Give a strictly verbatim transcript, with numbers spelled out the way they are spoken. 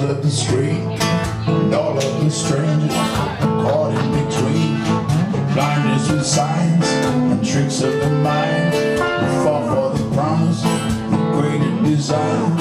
of the street, and all of the strangers caught in between. Blinders with signs and tricks of the mind, we fall for the promise of greater desire.